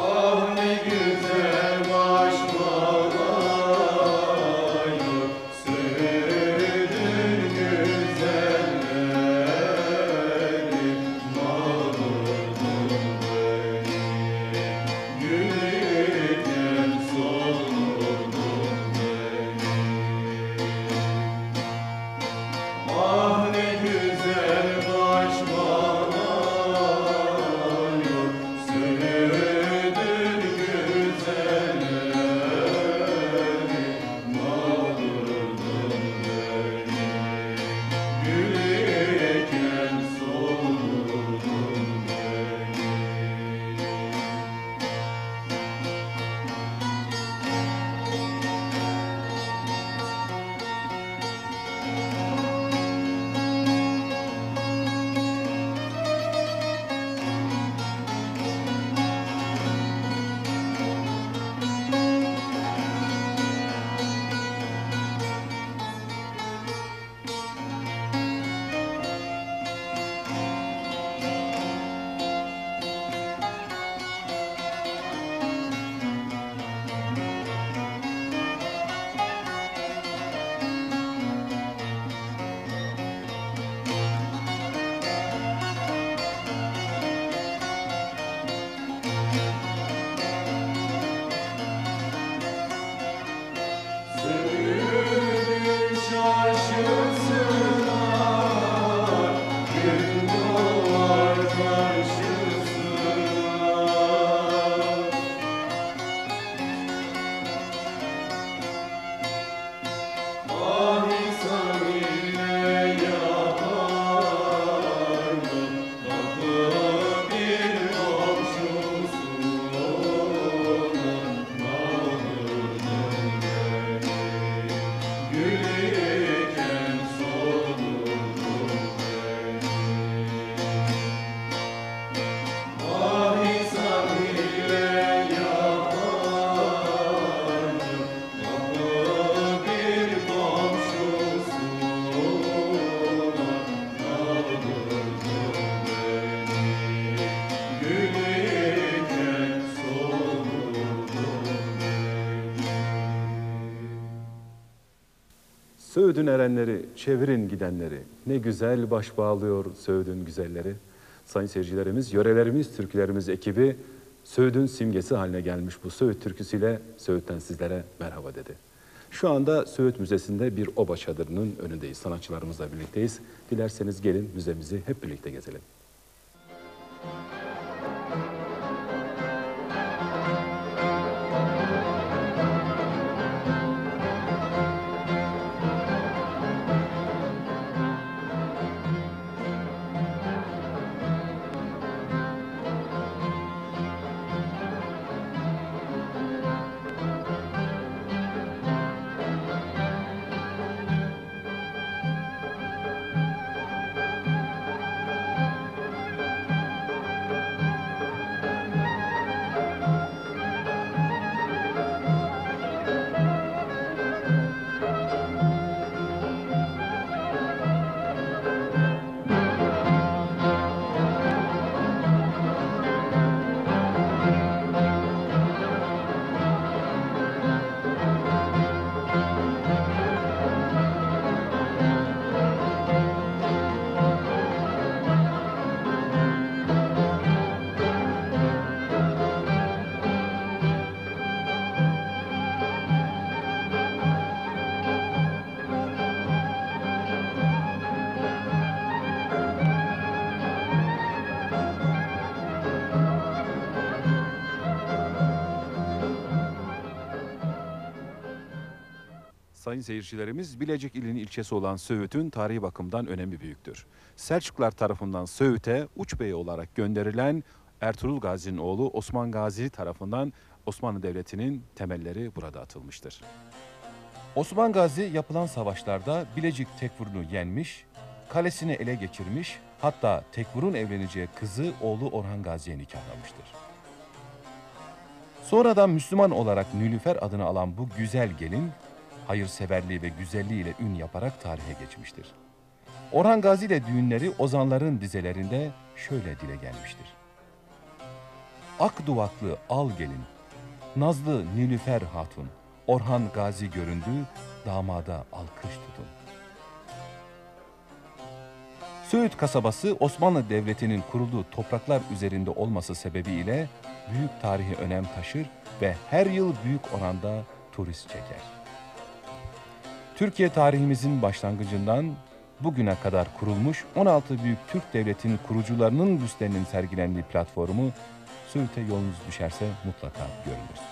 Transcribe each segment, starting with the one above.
Söğüt'ün erenleri, çevirin gidenleri, ne güzel baş bağlıyor Söğüt'ün güzelleri. Sayın seyircilerimiz, yörelerimiz, türkülerimiz ekibi Söğüt'ün simgesi haline gelmiş bu Söğüt türküsüyle Söğüt'ten sizlere merhaba dedi. Şu anda Söğüt Müzesi'nde bir oba çadırının önündeyiz. Sanatçılarımızla birlikteyiz. Dilerseniz gelin müzemizi hep birlikte gezelim. Sayın seyircilerimiz, Bilecik ilinin ilçesi olan Söğüt'ün tarihi bakımdan önemi büyüktür. Selçuklular tarafından Söğüt'e Uçbey olarak gönderilen Ertuğrul Gazi'nin oğlu Osman Gazi tarafından Osmanlı Devleti'nin temelleri burada atılmıştır. Osman Gazi yapılan savaşlarda Bilecik Tekfur'unu yenmiş, kalesini ele geçirmiş, hatta Tekfur'un evleneceği kızı oğlu Orhan Gazi'ye nikahlamıştır. Sonradan Müslüman olarak Nilüfer adını alan bu güzel gelin, hayırseverliği ve güzelliğiyle ün yaparak tarihe geçmiştir. Orhan Gazi ile düğünleri ozanların dizelerinde şöyle dile gelmiştir. Ak duvaklı al gelin, nazlı Nilüfer hatun, Orhan Gazi göründü, damada alkış tutun. Söğüt kasabası Osmanlı Devleti'nin kurulduğu topraklar üzerinde olması sebebiyle büyük tarihi önem taşır ve her yıl büyük oranda turist çeker. Türkiye tarihimizin başlangıcından bugüne kadar kurulmuş 16 büyük Türk devletinin kurucularının büstlerinin sergilendiği platformu Söğüt'e yolunuz düşerse mutlaka görünür.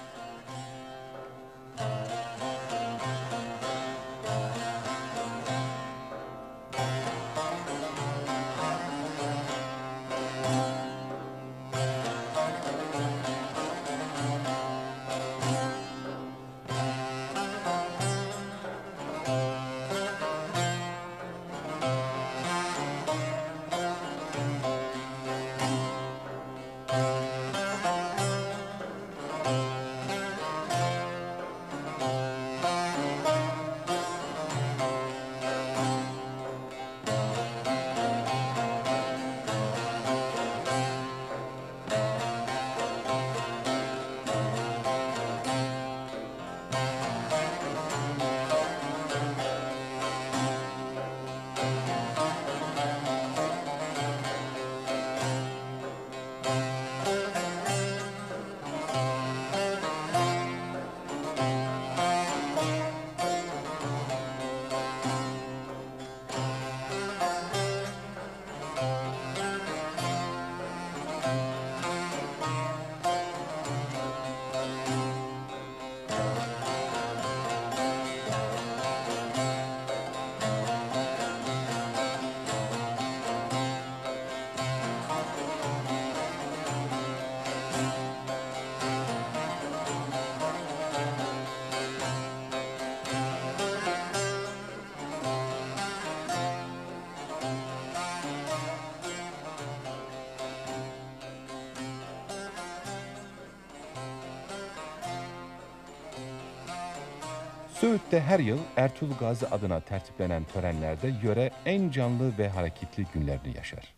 Söğüt'te her yıl Ertuğrul Gazi adına tertiplenen törenlerde yöre en canlı ve hareketli günlerini yaşar.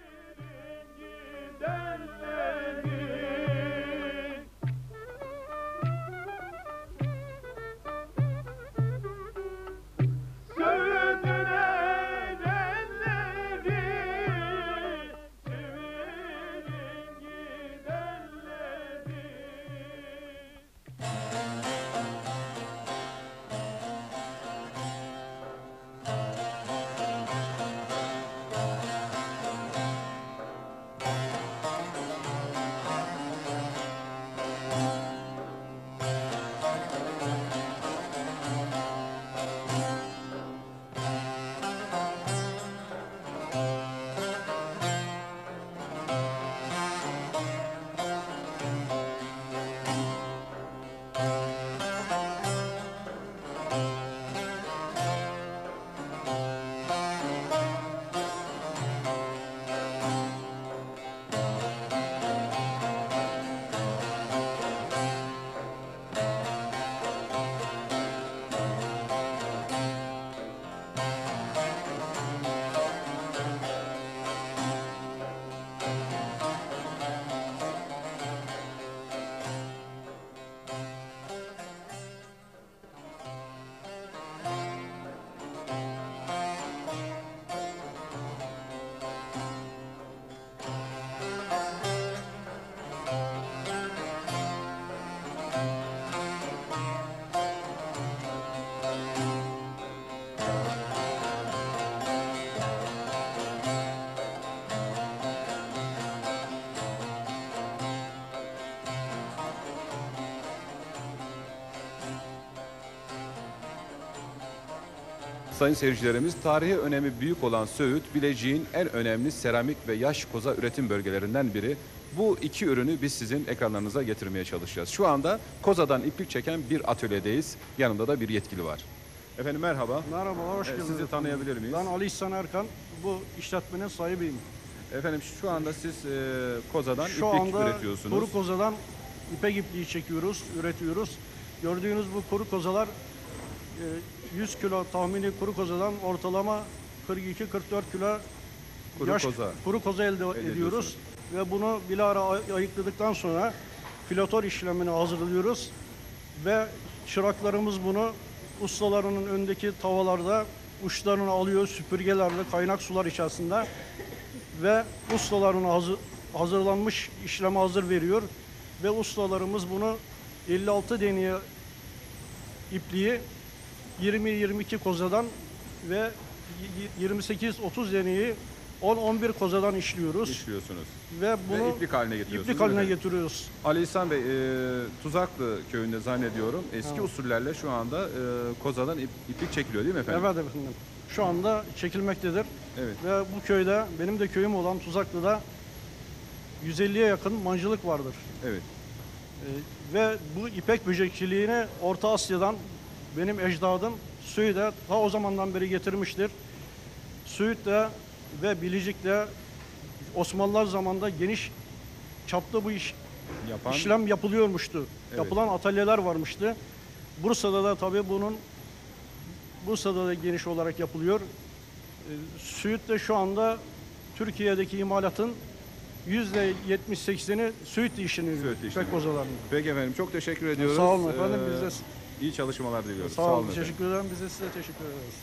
Sayın seyircilerimiz, tarihi önemi büyük olan Söğüt, Bilecik'in en önemli seramik ve yaş koza üretim bölgelerinden biri. Bu iki ürünü biz sizin ekranlarınıza getirmeye çalışacağız. Şu anda kozadan iplik çeken bir atölyedeyiz. Yanımda da bir yetkili var. Efendim merhaba. Merhaba, hoş geldiniz. Sizi tanıyabilir miyiz? Ben Ali İhsan Erkan, bu işletmenin sahibiyim. Efendim şu anda siz kozadan Şu iplik anda üretiyorsunuz. kuru kozadan ipek ipliği çekiyoruz, üretiyoruz. Gördüğünüz bu kuru kozalar 100 kilo tahmini kuru kozadan ortalama 42-44 kilo Kuru koza kuru koza elde ediyoruz. ve bunu bilahare ayıkladıktan sonra filator işlemini hazırlıyoruz ve çıraklarımız bunu ustalarının öndeki tavalarda uçlarını alıyor süpürgelerle kaynak sular içerisinde ve ustalarına hazırlanmış işleme hazır veriyor ve ustalarımız bunu 56 deniye ipliği 20-22 kozadan ve 28-30 deneyi 10-11 kozadan işliyoruz. İşliyorsunuz. Ve bunu Ve iplik haline getiriyorsunuz. İplik haline efendim. getiriyoruz. Ali İhsan Bey, Tuzaklı köyünde zannediyorum eski Evet. usullerle şu anda kozadan iplik çekiliyor değil mi efendim? Evet efendim. Şu anda çekilmektedir. Evet. Ve bu köyde benim de köyüm olan Tuzaklı'da 150'ye yakın mancılık vardır. Evet. Ve bu ipek böcekçiliğini Orta Asya'dan benim ecdadım Söğüt'e ta o zamandan beri getirmiştir. Söğüt'te ve Bilecik'te Osmanlılar zamanında geniş çapta bu işlem yapılıyormuştu. Evet. Yapılan atölyeler varmıştı. Bursa'da da tabii Bursa'da da geniş olarak yapılıyor. Söğüt'te şu anda Türkiye'deki imalatın %70-80'i Söğüt işini, Söğüt işini. ipek kozalarını. Peki efendim, çok teşekkür ediyoruz. Sağ olun efendim, biz de iyi çalışmalar diliyoruz. sağ olun, efendim. teşekkür ederim. Biz de size teşekkür ederiz.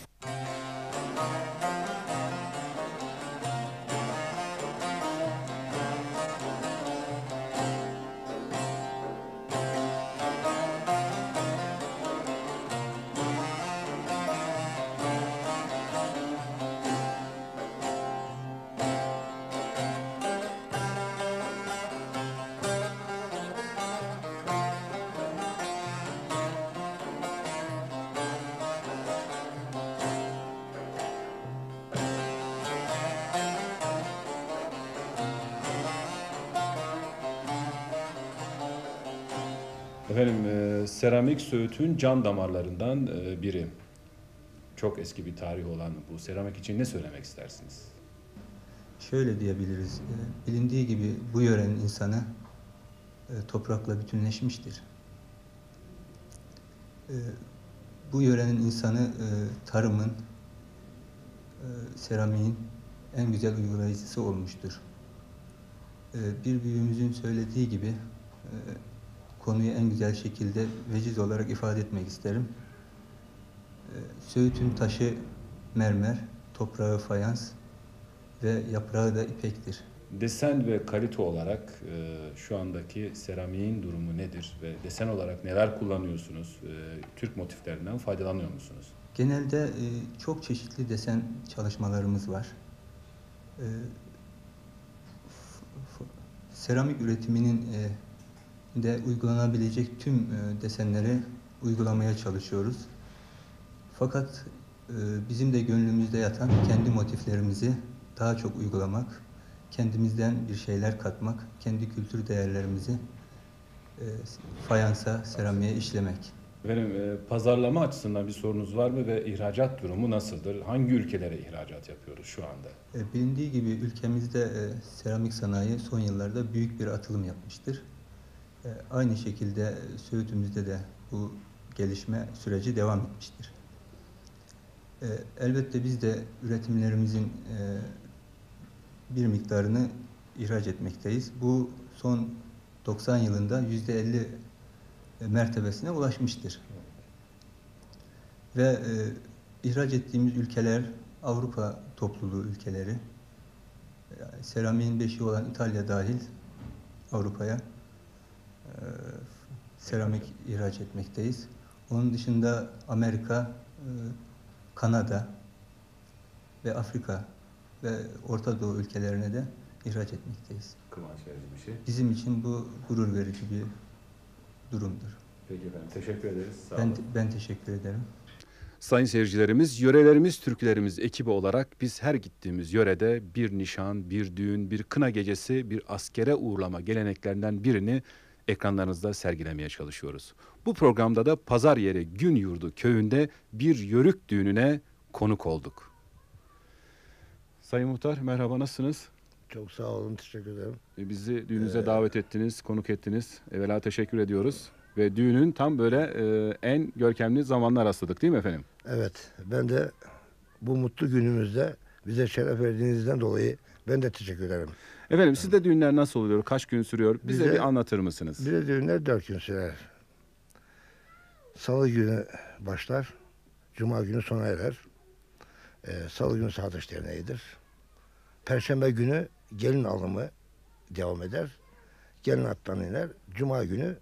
Efendim, seramik Söğüt'ün can damarlarından biri. Çok eski bir tarihi olan bu seramik için ne söylemek istersiniz? Şöyle diyebiliriz, bilindiği gibi bu yörenin insanı toprakla bütünleşmiştir. Bu yörenin insanı tarımın, seramiğin en güzel uygulayıcısı olmuştur. Bir büyüğümüzün söylediği gibi konuyu en güzel şekilde veciz olarak ifade etmek isterim. Söğüt'ün taşı mermer, toprağı fayans ve yaprağı da ipektir. Desen ve kalite olarak şu andaki seramiğin durumu nedir ve desen olarak neler kullanıyorsunuz? Türk motiflerinden faydalanıyor musunuz? Genelde çok çeşitli desen çalışmalarımız var. Seramik üretiminin de uygulanabilecek tüm desenleri uygulamaya çalışıyoruz. Fakat bizim de gönlümüzde yatan kendi motiflerimizi daha çok uygulamak, kendimizden bir şeyler katmak, kendi kültür değerlerimizi fayansa, seramiğe işlemek. Efendim, pazarlama açısından bir sorunuz var mı ve ihracat durumu nasıldır? Hangi ülkelere ihracat yapıyoruz şu anda? Bilindiği gibi ülkemizde seramik sanayi son yıllarda büyük bir atılım yapmıştır. Aynı şekilde Söğüt'ümüzde de bu gelişme süreci devam etmiştir. Elbette biz de üretimlerimizin bir miktarını ihraç etmekteyiz. Bu son 90 yılında %50 mertebesine ulaşmıştır. Ve ihraç ettiğimiz ülkeler Avrupa topluluğu ülkeleri, seramiğin beşiği olan İtalya dahil Avrupa'ya seramik ihraç etmekteyiz. Onun dışında Amerika, Kanada ve Afrika ve Orta Doğu ülkelerine de ihraç etmekteyiz. Kıvanç verici bir şey. Bizim için bu gurur verici bir durumdur. Peki efendim, teşekkür ederiz. Sağ olun. Ben teşekkür ederim. Sayın seyircilerimiz, yörelerimiz, türkülerimiz ekibi olarak biz her gittiğimiz yörede bir nişan, bir düğün, bir kına gecesi, bir askere uğurlama geleneklerinden birini ekranlarınızda sergilemeye çalışıyoruz. Bu programda da Pazar Yeri Günyurdu köyünde bir yörük düğününe konuk olduk. Sayın Muhtar, merhaba, nasılsınız? Çok sağ olun, teşekkür ederim. Bizi düğününüze davet ettiniz, konuk ettiniz. Evvela teşekkür ediyoruz. Ve düğünün tam böyle en görkemli zamanlar rastladık değil mi efendim? Evet, ben de bu mutlu günümüzde bize şeref verdiğinizden dolayı ben de teşekkür ederim. Efendim sizde düğünler nasıl oluyor? Kaç gün sürüyor? Bize Bize- bir anlatır mısınız? Bir düğünler 4 gün sürer. Salı günü başlar. Cuma günü sona erer. Salı günü Sağdaş Derneği'dir. Perşembe günü gelin alımı devam eder. Gelin attan iner. Cuma günü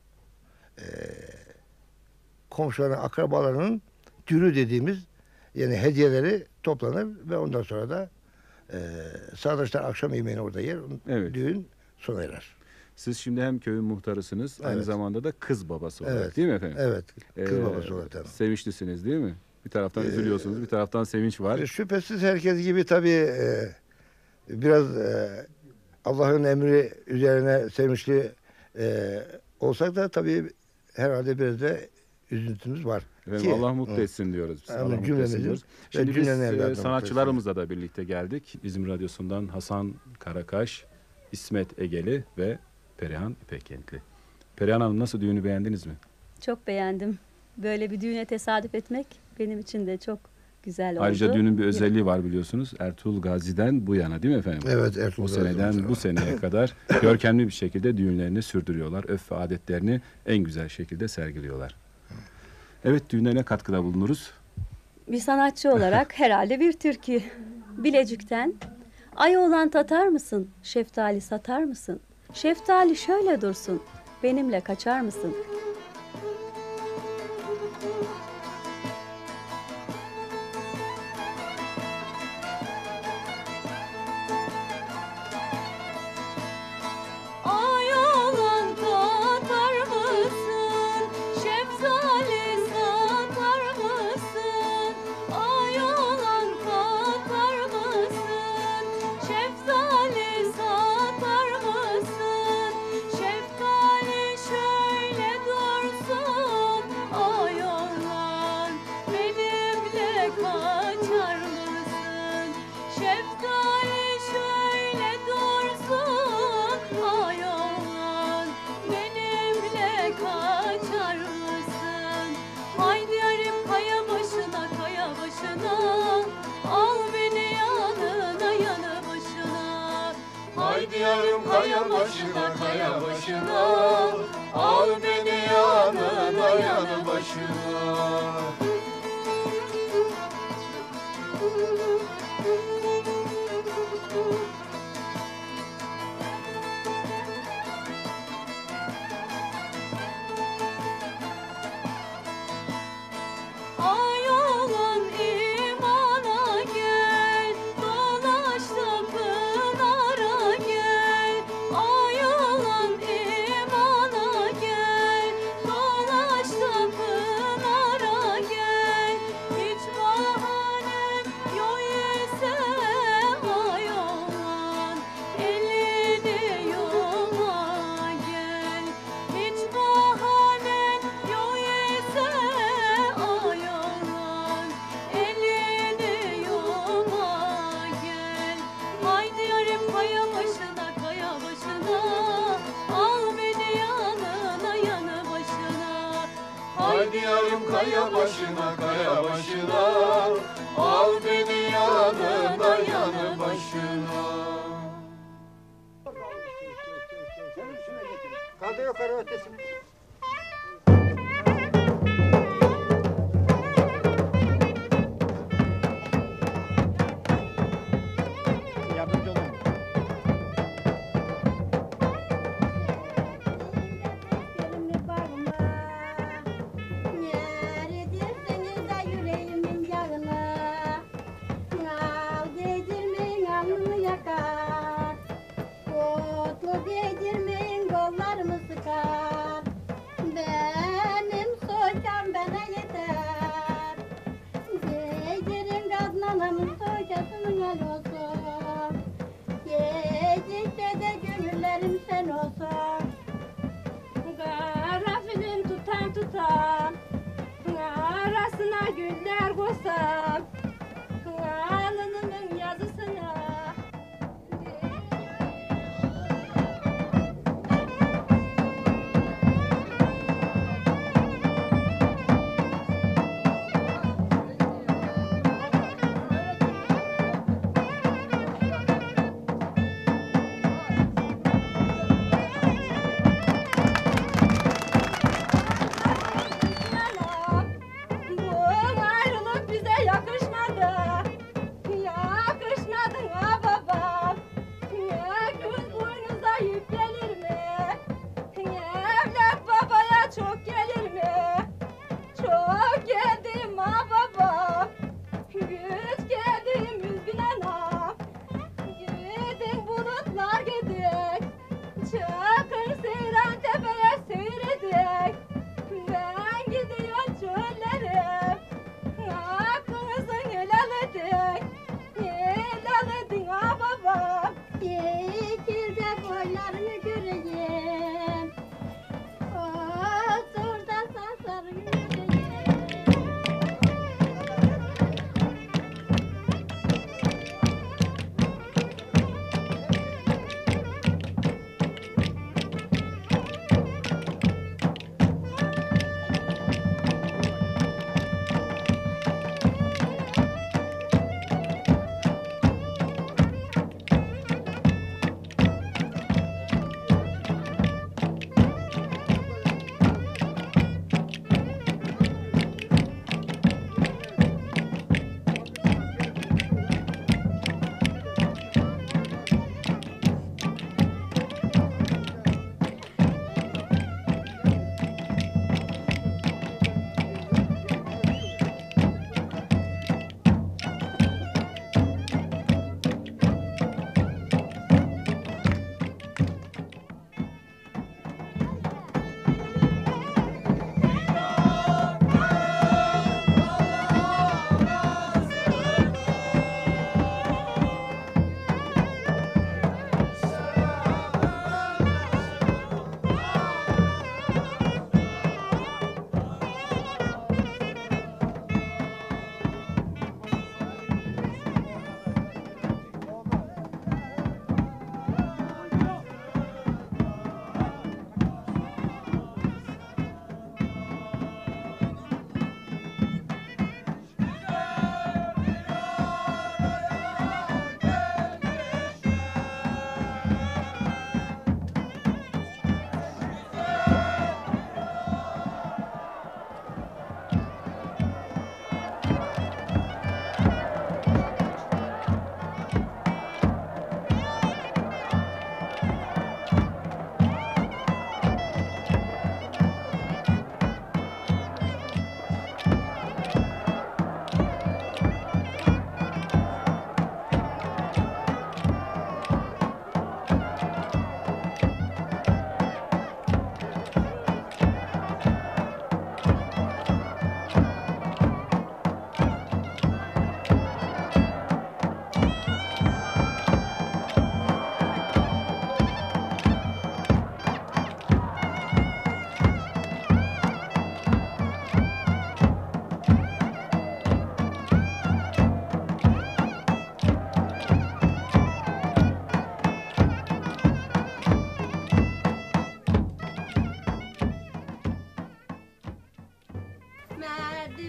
komşuların, akrabalarının dürü dediğimiz yani hediyeleri toplanır ve ondan sonra da Sağdaşlar akşam yemeğini orada yer. Evet. Düğün sona erer. Siz şimdi hem köyün muhtarısınız, aynı Evet. zamanda da kız babası olarak Evet. değil mi efendim? Evet. Kız Ee, babası olarak tabii. Sevinçlisiniz değil mi? Bir taraftan üzülüyorsunuz, bir taraftan sevinç var. Şüphesiz herkes gibi tabii biraz Allah'ın emri üzerine sevinçli olsak da tabii herhalde biraz da üzüntümüz var. Efendim, Ki- Allah mutlu Hı. etsin diyoruz biz. Amin, Allah mutlu cümlemizin etsin diyoruz. ve Şimdi biz cümlenin evlatlarını mutlu sanatçılarımızla da birlikte geldik. İzmir Radyosu'ndan Hasan Karakaş, İsmet Egeli ve Perihan İpekkentli. Perihan Hanım, nasıl, düğünü beğendiniz mi? Çok beğendim. Böyle bir düğüne tesadüf etmek benim için de çok güzel oldu. Ayrıca düğünün bir özelliği var biliyorsunuz. Ertuğrul Gazi'den bu yana değil mi efendim? Evet, Ertuğrul O Gazi seneden mesela. bu seneye kadar görkemli bir şekilde düğünlerini sürdürüyorlar. Örf ve adetlerini en güzel şekilde sergiliyorlar. Evet, düğünlerine katkıda bulunuruz. Bir sanatçı olarak herhalde bir türkü. Bilecik'ten ay oğlan tatar mısın? Şeftali satar mısın? Şeftali şöyle dursun. Benimle kaçar mısın? Ay oğlan tatar mısın? Şeftali satar mısın? Ay oğlan tatar mısın? Şeftali satar mısın? Şeftali şöyle dursun. Ay oğlan benimle kaçar mısın? Şeftali şöyle dursun. Ay oğlan benimle kaçar mısın? Haydi yarim kaya başına, kaya başına, al beni yanına, yanı başına. Haydi yarim kaya başına, kaya başına, al beni yanına, yanı başına. Ay oğlan imana gel, dolaş da pınara gel. Ay oğlan imana gel, dolaş da pınara gel. Hiç bahanen yok ise ay oğlan elini yuma gel. Hiç bahanen yok ise ay oğlan elini yuma gel. Haydi yarim kaya başına, kaya başına, al beni yanına, yanı başına. Haydi yarim kaya başına, kaya başına, al beni yanına, yanı başına. Kaldır yukarı ötesini. Yardımcı olun. Elimi bağıma, yar edirseniz de yüreğimin yağına. Al değdirmeyin alnımı yakar, otlu değdirmeyin kollarımı sıkar.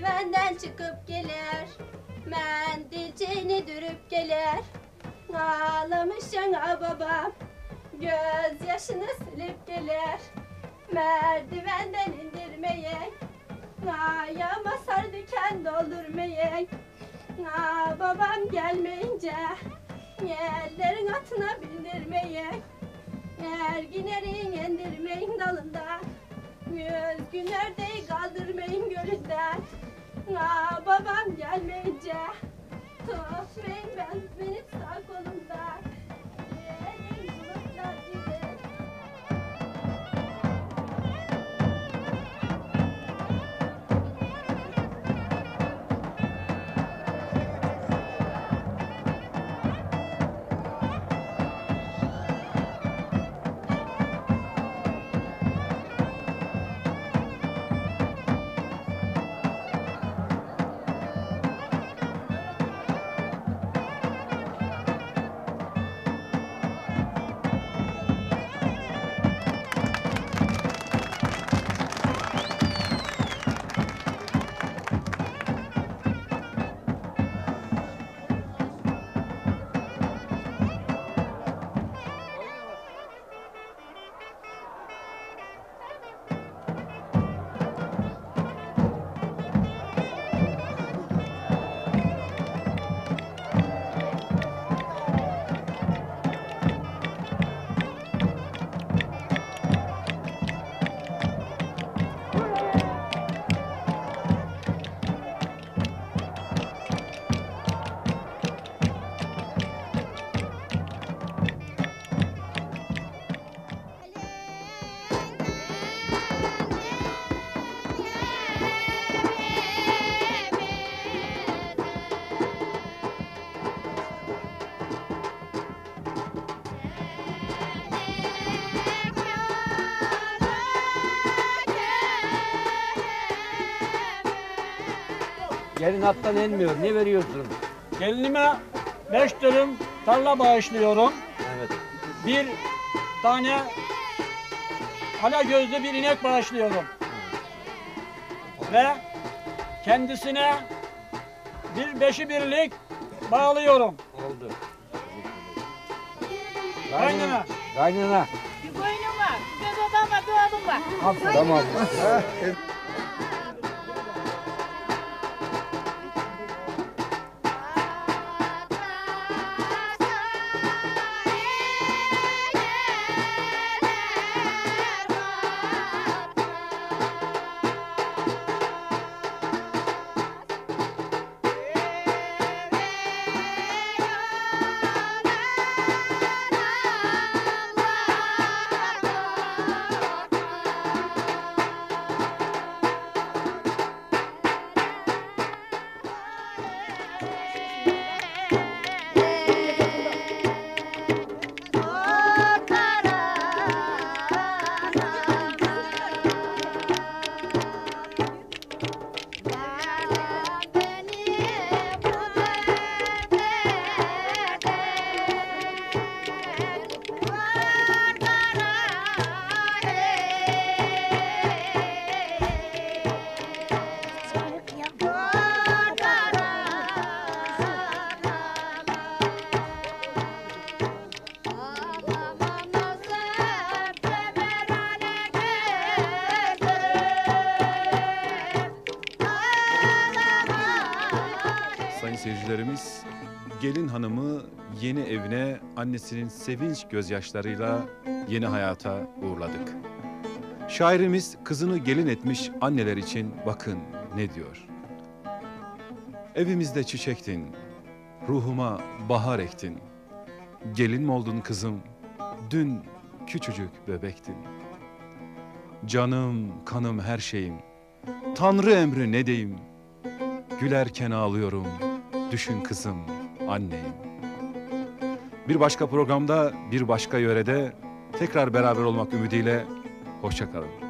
merdivenden çıkıp gelir, mendilciğini dürüp gelir. Ağlamış yana babam, gözyaşını silip gelir. Merdivenden indirmeyin, ayağıma sarı diken doldurmayın. Babam gelmeyince yerlerin atına bindirmeyin. Erginerin indirmeyin dalından, yüz gün ördeği kaldırmayın gölünden. Babam gelmeyince tutmayın beni sağ kolumdan. Yerin bulutlar gibi. Gelin attan inmiyor. Ne veriyorsun? Gelinime 5 dönüm tarla bağışlıyorum. Evet. Bir tane hala gözlü bir inek bağışlıyorum. Ve kendisine bir 5'i birlik bağlıyorum. Oldu. Kaynana. Kaynana. Bir koyunum var, bir babam var, bir oğlum var. Tamam. Sayın seyircilerimiz, gelin hanımı yeni evine annesinin sevinç gözyaşlarıyla yeni hayata uğurladık. Şairimiz kızını gelin etmiş anneler için bakın ne diyor. Evimizde çiçektin, ruhuma bahar ektin. Gelin mi oldun kızım, dün küçücük bebektin. Canım, kanım, her şeyim, Tanrı emri ne deyim. Gülerken ağlıyorum, düşün kızım, anneyim. Bir başka programda, bir başka yörede tekrar beraber olmak ümidiyle hoşça kalın.